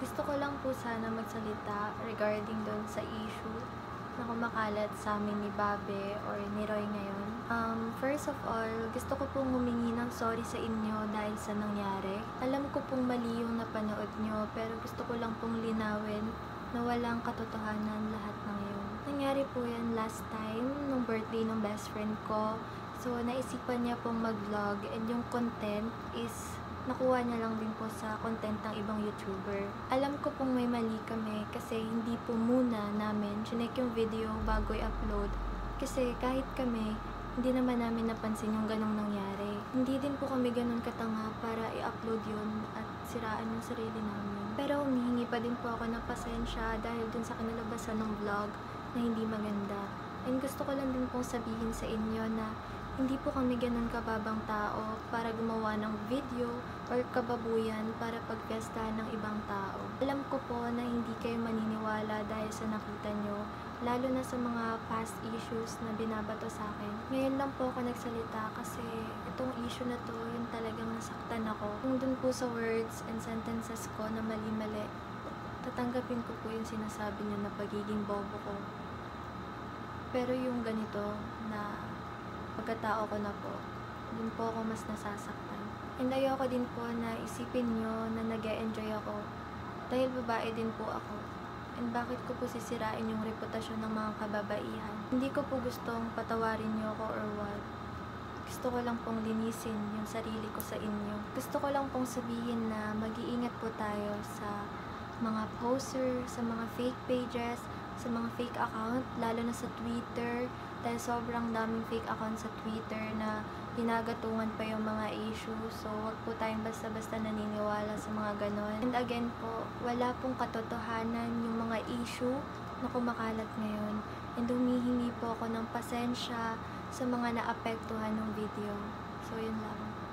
Gusto ko lang po sana magsalita regarding doon sa issue na kumakalat sa amin ni Babe or ni Roy ngayon. First of all, gusto ko pong humingi ng sorry sa inyo dahil sa nangyari. Alam ko pong mali yung napanood nyo, pero gusto ko lang pong linawin na walang katotohanan lahat ng yun. Nangyari po yan last time, nung birthday ng best friend ko. So, naisipan niya pong mag-vlog and yung content is nakuha niya lang din po sa content ng ibang YouTuber. Alam ko pong may mali kami kasi hindi po muna namin chinek yung video bago i-upload. Kasi kahit kami, hindi naman namin napansin yung ganong nangyari. Hindi din po kami ganon katanga para i-upload yun at siraan yung sarili namin. Pero humihingi pa din po ako ng pasensya dahil dun sa kinalabasan ng vlog na hindi maganda. And gusto ko lang din pong sabihin sa inyo na hindi po kami ganun kababang tao para gumawa ng video or kababuyan para pagpiestahan ng ibang tao. Alam ko po na hindi kayo maniniwala dahil sa nakita nyo, lalo na sa mga past issues na binabato sa akin. Ngayon lang po ako nagsalita kasi itong issue na to, yung talagang nasaktan ako. Kung dun po sa words and sentences ko na mali-mali, tatanggapin ko po yung sinasabi nyo na pagiging bobo ko. Pero yung ganito na pagkatao ko na po, dun po ako mas nasasaktan. And ayoko din po na isipin nyo na nag-e-enjoy ako dahil babae din po ako. And bakit ko po sisirain yung reputasyon ng mga kababaihan? Hindi ko po gustong patawarin nyo ako or what. Gusto ko lang pong linisin yung sarili ko sa inyo. Gusto ko lang pong sabihin na mag-iingat po tayo sa mga poster, sa mga fake pages, sa mga fake account, lalo na sa Twitter, dahil sobrang daming fake account sa Twitter na ginagatungan pa yung mga issue. So, wag po tayong basta-basta naniniwala sa mga ganon. And again po, wala pong katotohanan yung mga issue na kumakalat ngayon. And humihingi po ako ng pasensya sa mga naapektuhan ng video. So, yun lang.